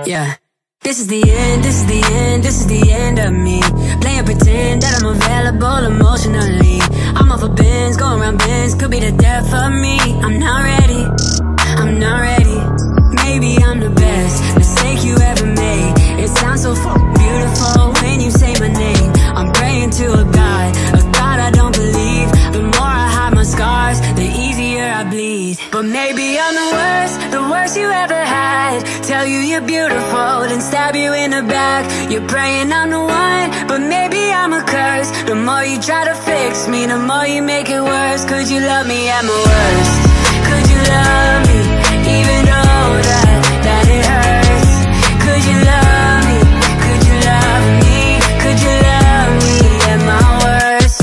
Yeah. This is the end, this is the end, this is the end of me. Playing pretend that I'm available emotionally. I'm off a Benz, going around Benz, could be the death of me. I'm not ready, I'm not ready. Maybe I'm the best mistake you ever made. It sounds so beautiful when you say my name. I'm praying to a God I don't believe. The more I hide my scars, the easier I bleed. But maybe I'm the worst you ever had. Tell you you're beautiful, then stab you in the back. You're praying I'm the one, but maybe I'm a curse. The more you try to fix me, the more you make it worse. Could you love me at my worst? Could you love me, even though that it hurts? Could you love me? Could you love me? Could you love me at my worst?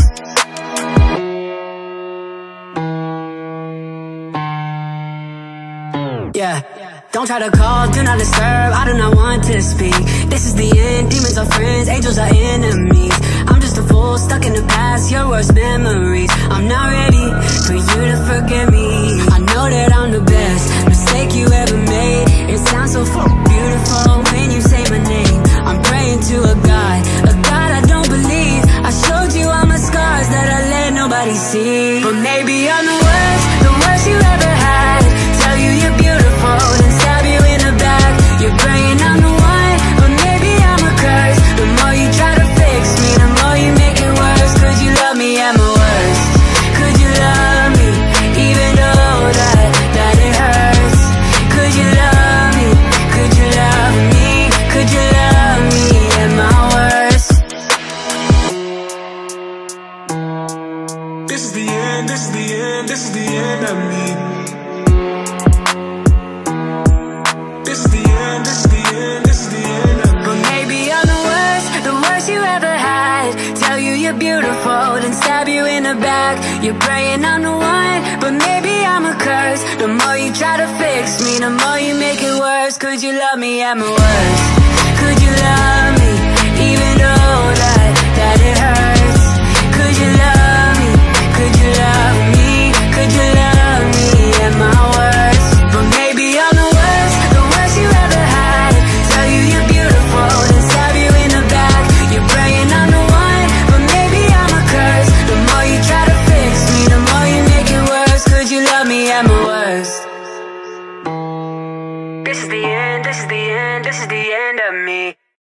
Yeah. Don't try to call, do not disturb, I do not want to speak. This is the end, demons are friends, angels are enemies. I'm just a fool, stuck in the past, your worst memories. I'm not ready for you to forgive me. I know that I'm the best mistake you ever made. It sounds so beautiful when you say my name. I'm praying to a God I don't believe. I showed you all my scars that I let nobody see. But maybe I'm the worst you ever had. Tell you you're beautiful, then stab you in the back. You're praying I'm the one, but maybe I'm a curse. The more you try to fix me, the more you make it worse. Could you love me at my worst? Could you love me, even though that it hurts? Could you love me? Could you love me? Could you love me at my worst? This is the end, this is the end, this is the end of me. This is the end, this is the end, this is the end of me. But maybe I'm the worst you ever had. Tell you you're beautiful, then stab you in the back. You're praying I'm the one, but maybe I'm a curse. The more you try to fix me, the more you make it worse. Could you love me at my worst? Could you love me, even though that it hurts?